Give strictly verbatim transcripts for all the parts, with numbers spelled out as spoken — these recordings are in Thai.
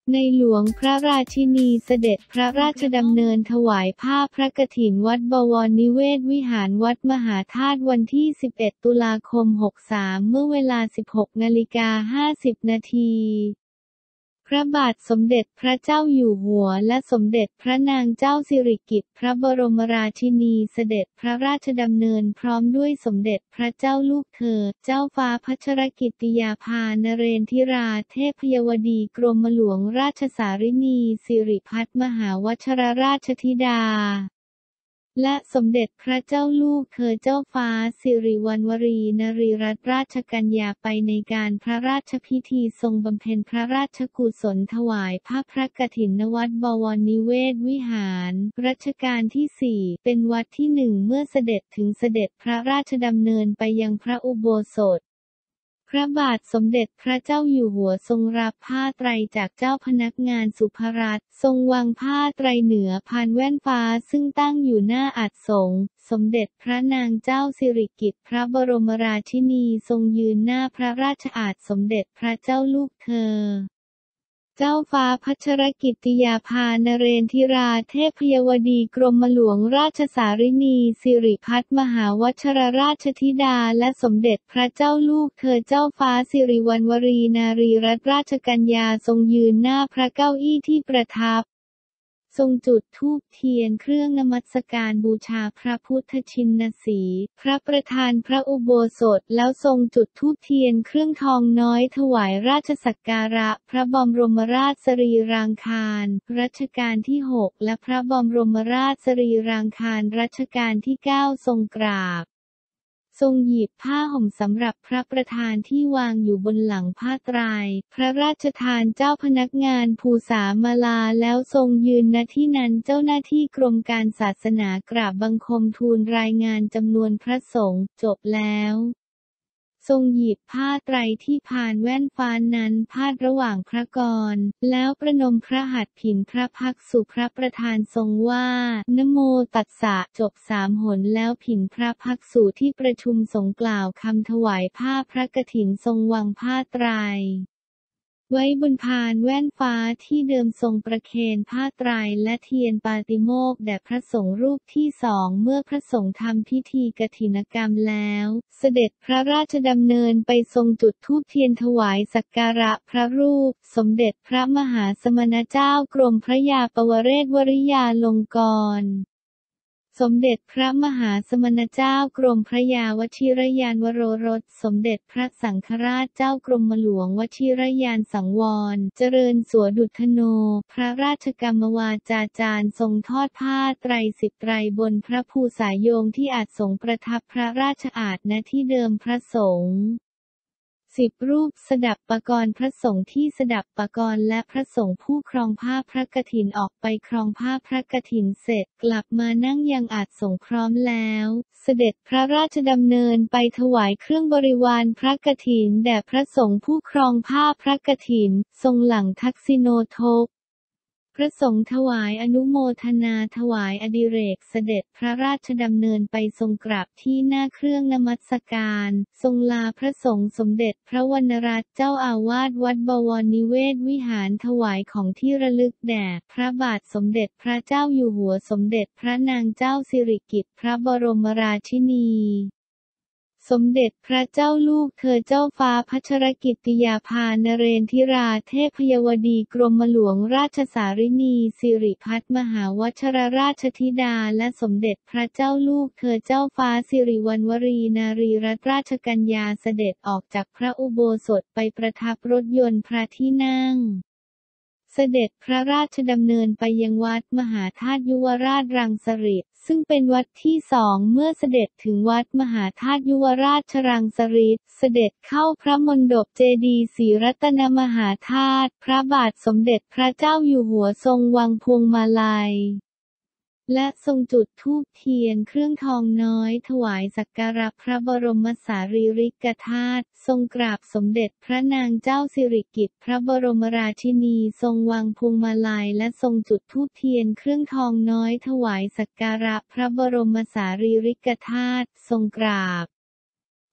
ในหลวงพระราชินีเสด็จพระราชดำเนินถวายผ้าพระกฐินวัดบวรนิเวศวิหารวัดมหาธาตุวันที่ สิบเอ็ด ตุลาคม หกสาม เมื่อเวลา สิบหกนาฬิกาห้าสิบนาทีพระบาทสมเด็จพระเจ้าอยู่หัวและสมเด็จพระนางเจ้าสิริกิติ์พระบรมราชินีเสด็จพระราชดำเนินพร้อมด้วยสมเด็จพระเจ้าลูกเธอเจ้าฟ้าพัชรกิติยาภานเรนทิราเทพยวดีกรมหลวงราชสารินีสิริพัฒมหาวชรราชธิดาและสมเด็จพระเจ้าลูกเธอเจ้าฟ้าสิริวัณวรีนรีรัตนราชกัญญาไปในการพระราชพิธีทรงบำเพ็ญพระราชกุศลถวายผ้าพระกฐินณวัดบวรนิเวศวิหารรัชกาลที่ สี่ เป็นวัดที่หนึ่งเมื่อเสด็จถึงเสด็จพระราชดำเนินไปยังพระอุโบสถพระบาทสมเด็จพระเจ้าอยู่หัวทรงรับผ้าไตรจากเจ้าพนักงานสุภรัตน์ทรงวางผ้าไตรเหนือพานแว่นฟ้าซึ่งตั้งอยู่หน้าอัฐสงฆ์สมเด็จพระนางเจ้าสิริกิติ์พระบรมราชินีทรงยืนหน้าพระราชอาสน์สมเด็จพระเจ้าลูกเธอเจ้าฟ้าพัชรกิติยาภานเรนทิราเทพยวดีกรมหลวงราชสารินีสิริพัฒมหาวชรราชธิดาและสมเด็จพระเจ้าลูกเธอเจ้าฟ้าสิริวัณวรีนารีรัตนราชกัญญาทรงยืนหน้าพระเก้าอี้ที่ประทับทรงจุดธูปเทียนเครื่องนมัสการบูชาพระพุทธชินสีห์พระประธานพระอุโบสถแล้วทรงจุดธูปเทียนเครื่องทองน้อยถวายราชสักการะพระบรมราชสรีรางคารรัชกาลที่ หกและพระบรมราชสรีรางคารรัชกาลที่ เก้าทรงกราบทรงหยิบผ้าห่มสำหรับพระประธานที่วางอยู่บนหลังผ้าไตรพระราชทานเจ้าพนักงานภูษามาลาแล้วทรงยืนณที่นั้นเจ้าหน้าที่กรมการศาสนากราบบังคมทูลรายงานจำนวนพระสงฆ์จบแล้วทรงหยิบผ้าไตรที่พานแว่นฟ้านั้นพาดระหว่างพระกรแล้วประนมพระหัตถ์ผินพระพักตร์สู่พระประธานทรงว่านะโมตัสสะจบสามหนแล้วผินพระพักตร์สู่ที่ประชุมสงฆ์กล่าวคำถวายผ้าพระกฐินทรงวางผ้าไตรไว้บนพานแว่นฟ้าที่เดิมทรงประเคนผ้าไตรและเทียนปาติโมกข์แด่พระสงฆ์รูปที่สองเมื่อพระสงฆ์ทำพิธีกฐินกรรมแล้วเสด็จพระราชดำเนินไปทรงจุดธูปเทียนถวายสักการะพระรูปสมเด็จพระมหาสมณเจ้ากรมพระยาปวเรศวริยาลงกรณ์สมเด็จพระมหาสมณเจ้ากรมพระยาวชิรยานวโรรสสมเด็จพระสังฆราชเจ้ากรมหลวงวชิรยานสังวรเจริญสัวดุษโนพระราชกรรมวาจาจารย์ทรงทอดผ้าไตรสิบไตรบนพระภูษาโยงที่อาจสงประทับพระราชอาสน์ณที่เดิมพระสงฆ์สิบรูปสดับปกรณ์พระสงฆ์ที่สดับปกรณ์และพระสงฆ์ผู้ครองผ้าพระกฐินออกไปครองผ้าพระกฐินเสร็จกลับมานั่งยังอาสน์สงฆ์พร้อมแล้วเสด็จพระราชดำเนินไปถวายเครื่องบริวารพระกฐินแด่พระสงฆ์ผู้ครองผ้าพระกฐินทรงหลังทักษิโนทกพระสงฆ์ถวายอนุโมทนาถวายอดิเรกเสด็จพระราชดำเนินไปทรงกราบที่หน้าเครื่องนมัสการทรงลาพระสงฆ์สมเด็จพระวรรณรัตน์เจ้าอาวาสวัดบวรนิเวศวิหารถวายของที่ระลึกแด่พระบาทสมเด็จพระเจ้าอยู่หัวสมเด็จพระนางเจ้าสิริกิติ์พระบรมราชินีสมเด็จพระเจ้าลูกเธอเจ้าฟ้าพัชรกิติยาภานเรนทิราเทพยวดีกรมหลวงราชสารินีสิริพัฒมหาวชรราชธิดาและสมเด็จพระเจ้าลูกเธอเจ้าฟ้าสิริวัณวรีนารีรัตนราชกัญญาเสด็จออกจากพระอุโบสถไปประทับรถยนต์พระที่นั่งเสด็จพระราชดำเนินไปยังวัดมหาธาตุยุวราชรังสฤษฎ์ซึ่งเป็นวัดที่สองเมื่อเสด็จถึงวัดมหาธาตุยุวราชรังสฤษฎ์เสด็จเข้าพระมณฑปเจดีย์ศรีรัตนมหาธาตุพระบาทสมเด็จพระเจ้าอยู่หัวทรงวางพวงมาลัยและทรงจุดธูปเทียนเครื่องทองน้อยถวายสักการะพระบรมสารีริกธาตุทรงกราบสมเด็จพระนางเจ้าสิริกิติ์พระบรมราชินีทรงวางพวงมาลัยและทรงจุดธูปเทียนเครื่องทองน้อยถวายสักการะพระบรมสารีริกธาตุทรงกราบ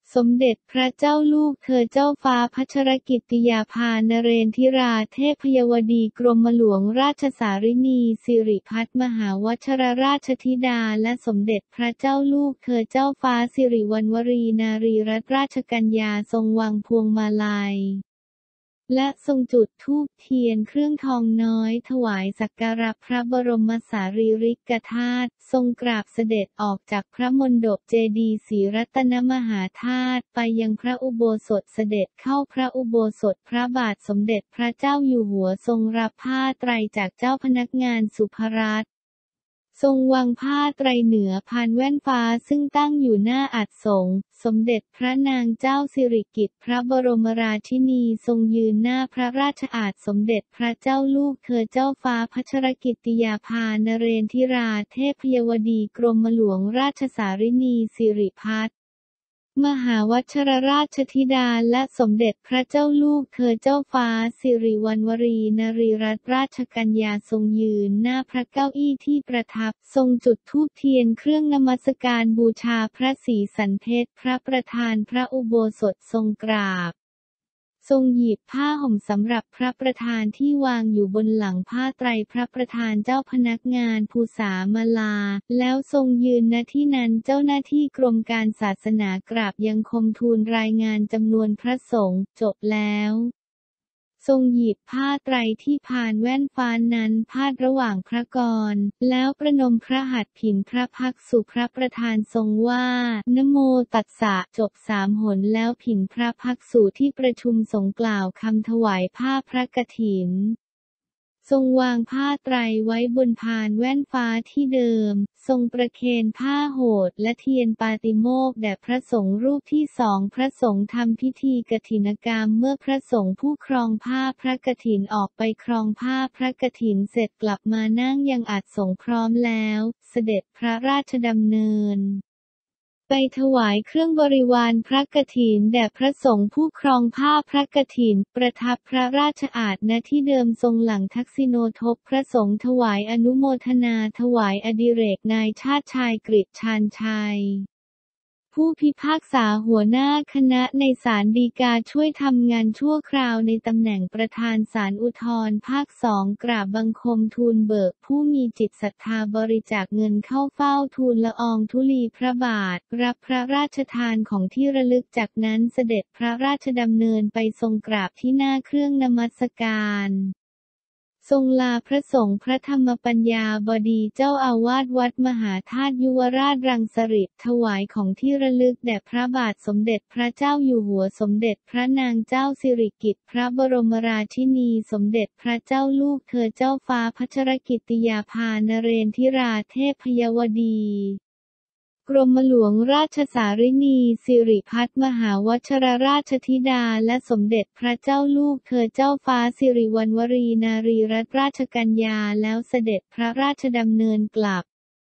สมเด็จพระเจ้าลูกเธอเจ้าฟ้าพัชรกิติยาภานเรนทิราเทพยวดีกรมหลวงราชสารินีสิริพัฒมหาวชรราชธิดาและสมเด็จพระเจ้าลูกเธอเจ้าฟ้าสิริวัณวรีนารีรัตนราชกัญญาทรงวางพวงมาลัยและทรงจุดธูปเทียนเครื่องทองน้อยถวายสักการะพระบรมสารีริกธาตุทรงกราบเสด็จออกจากพระมณฑปเจดีย์ศรีรัตนมหาธาตุไปยังพระอุโบสถเสด็จเข้าพระอุโบสถพระบาทสมเด็จพระเจ้าอยู่หัวทรงรับผ้าไตรจากเจ้าพนักงานสุภรัตน์ทรงวางผ้าไตรเหนือพานแว่นฟ้าซึ่งตั้งอยู่หน้าอัฐสงฆ์สมเด็จพระนางเจ้าสิริกิติ์พระบรมราชินีทรงยืนหน้าพระราชอาณสมเด็จพระเจ้าลูกเธอเจ้าฟ้าพัชรกิติยาภานเรนทิราเทพยวดีกรมหลวงราชสารินีสิริพัฒมหาวชรราชธิดาและสมเด็จพระเจ้าลูกเธอเจ้าฟ้าสิริวัณวรีนารีรัตนราชกัญญาทรงยืนหน้าพระเก้าอี้ที่ประทับทรงจุดธูปเทียนเครื่องนมัสการบูชาพระศรีสันเพชรพระประธานพระอุโบสถทรงกราบทรงหยิบผ้าห่มสำหรับพระประธานที่วางอยู่บนหลังผ้าไตรพระประธานเจ้าพนักงานภูษามาลาแล้วทรงยืนณที่นั้นเจ้าหน้าที่กรมการศาสนากราบยังคมทูลรายงานจำนวนพระสงฆ์จบแล้วทรงหยิบผ้าไตรที่พานแว่นฟ้านั้นพาดระหว่างพระกรแล้วประนมพระหัตถ์ผินพระพักตร์สู่พระประธานทรงว่านะโมตัสสะจบสามหนแล้วผินพระพักตร์สู่ที่ประชุมสงฆ์กล่าวคำถวายผ้าพระกฐินทรงวางผ้าไตรไว้บนพานแว่นฟ้าที่เดิมทรงประเคนผ้าโหษและเทียนปาติโมกข์แด่พระสงฆ์รูปที่สองพระสงฆ์ทำพิธีกฐินกรรมเมื่อพระสงฆ์ผู้ครองผ้าพระกฐินออกไปครองผ้าพระกฐินเสร็จกลับมานั่งยังอัฐสงฆ์พร้อมแล้วเสด็จพระราชดำเนินไปถวายเครื่องบริวารพระกฐินแด่พระสงฆ์ผู้ครองผ้าพระกฐินประทับพระราชอาสน์ณที่เดิมทรงหลังทักษิโนทกพระสงฆ์ถวายอนุโมทนาถวายอดิเรกนายชาติชายกฤษชาญชัยผู้พิพากษาหัวหน้าคณะในศาลฎีกาช่วยทำงานชั่วคราวในตำแหน่งประธานศาลอุทธรณ์ภาคสองกราบบังคมทูลเบิกผู้มีจิตศรัทธาบริจาคเงินเข้าเฝ้าทูลละอองธุลีพระบาทรับพระราชทานของที่ระลึกจากนั้นเสด็จพระราชดำเนินไปทรงกราบที่หน้าเครื่องนมัสการทรงลาพระสงฆ์พระธรรมปัญญาบดีเจ้าอาวาสวัดมหาธาตุยุวราชรังสฤษฎ์ถวายของที่ระลึกแด่พระบาทสมเด็จพระเจ้าอยู่หัวสมเด็จพระนางเจ้าสิริกิติ์พระบรมราชินีสมเด็จพระเจ้าลูกเธอเจ้าฟ้าพัชรกิติยาภานเรนทิราเทพยวดีกรมหลวงราชสารินีสิริพัฒมหาวชรราชธิดาและสมเด็จพระเจ้าลูกเธอเจ้าฟ้าสิริวัณวรีนารีรัตนราชกัญญาแล้วเสด็จพระราชดำเนินกลับ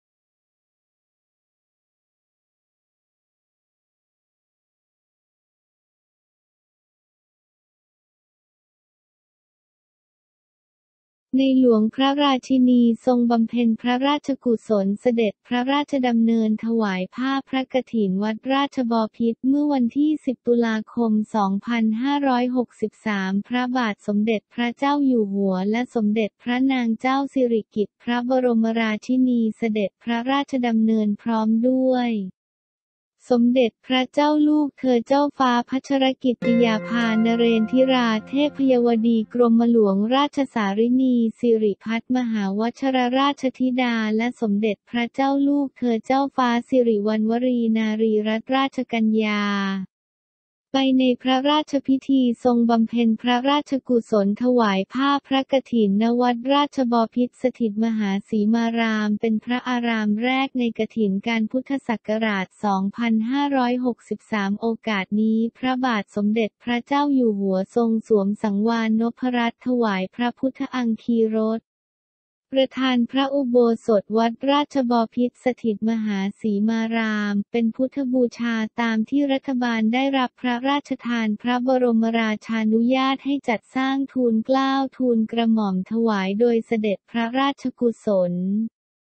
ในหลวงพระราชินีทรงบำเพ็ญพระราชกุศลเสด็จพระราชดำเนินถวายผ้าพระกฐินวัดราชบพิตรเมื่อวันที่สิบตุลาคมสองพันห้าร้อยหกสิบสามพระบาทสมเด็จพระเจ้าอยู่หัวและสมเด็จพระนางเจ้าสิริกิติ์พระบรมราชินีเสด็จพระราชดำเนินพร้อมด้วยสมเด็จพระเจ้าลูกเธอเจ้าฟ้าพัชรกิติยาภานเรนทิราเทพยวดีกรมหลวงราชสารินีสิริพัฒมหาวชรราชธิดาและสมเด็จพระเจ้าลูกเธอเจ้าฟ้าสิริวัณวรีนารีรัตนราชกัญญาไปในพระราชพิธีทรงบำเพ็ญพระราชกุศลถวายผ้าพระกฐินณวัดราชบพิตรสถิตมหาสีมารามเป็นพระอารามแรกในกฐินการพุทธศักราช สองพันห้าร้อยหกสิบสาม โอกาสนี้พระบาทสมเด็จพระเจ้าอยู่หัวทรงสวมสังวาลนพรัตน์ถวายพระพุทธอังคีรสประธานพระอุโบสถวัดราชบพิตรสถิตมหาสีมารามเป็นพุทธบูชาตามที่รัฐบาลได้รับพระราชทานพระบรมราชานุญาตให้จัดสร้างทูลเกล้าทูลกระหม่อมถวายโดยเสด็จพระราชกุศล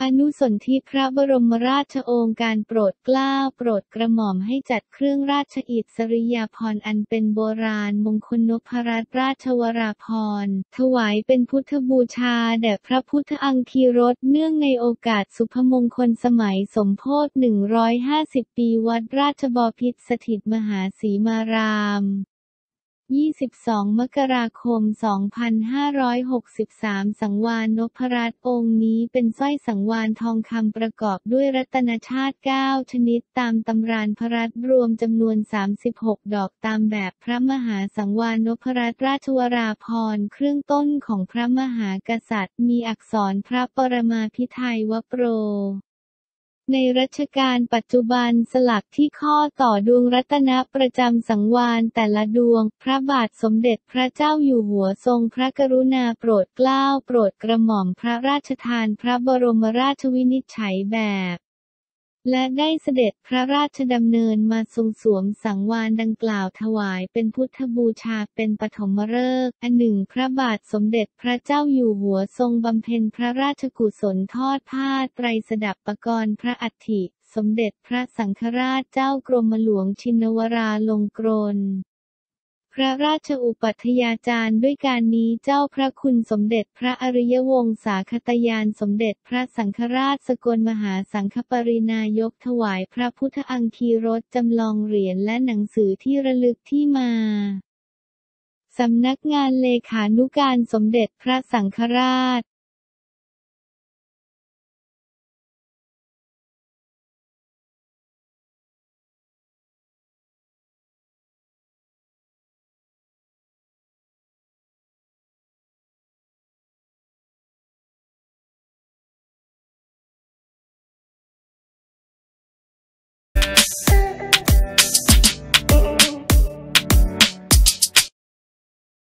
อนุสนธิพระบรมราชโองการโปรดเกล้าโปรดกระหม่อมให้จัดเครื่องราชอิสริยาภรณ์อันเป็นโบราณมงคลนพรัตน์ราชวราภรณ์ถวายเป็นพุทธบูชาแด่พระพุทธอังคีรสเนื่องในโอกาสสุพมงคลสมัยสมโภชหนึ่งร้อยห้าสิบปีวัดราชบพิตรสถิตมหาสีมารามยี่สิบสองมกราคมสองพันห้าร้อยหกสิบสามสังวาลนพรัตน์องค์นี้เป็นสร้อยสังวาลทองคำประกอบด้วยรัตนชาติเก้าชนิดตามตำรานพระรัตน์รวมจำนวนสามสิบหกดอกตามแบบพระมหาสังวาลนพรัตน์ราชวราภรณ์เครื่องต้นของพระมหากษัตริย์มีอักษรพระปรมาภิไธยวโปรในรัชกาลปัจจุบันสลักที่ข้อต่อดวงรัตนประจำสังวาลแต่ละดวงพระบาทสมเด็จพระเจ้าอยู่หัวทรงพระกรุณาโปรดเกล้าโปรดกระหม่อมพระราชทานพระบรมราชวินิจฉัยแบบและได้เสด็จพระราชดำเนินมาทรงสวมสังวาลดังกล่าวถวายเป็นพุทธบูชาเป็นปฐมฤกษ์อันหนึ่งพระบาทสมเด็จพระเจ้าอยู่หัวทรงบำเพ็ญพระราชกุศลทอดผ้าไตรสดับปกรณ์พระอัฐิสมเด็จพระสังฆราชเจ้ากรมหลวงชินวราลงกรณพระราชอุปัฏยาจารย์ด้วยการนี้เจ้าพระคุณสมเด็จพระอริยวงศาคตยานสมเด็จพระสังฆราชสกลมหาสังฆปรินายกถวายพระพุทธอังคีรสจำลองเหรียญและหนังสือที่ระลึกที่มาสำนักงานเลขานุการสมเด็จพระสังฆราช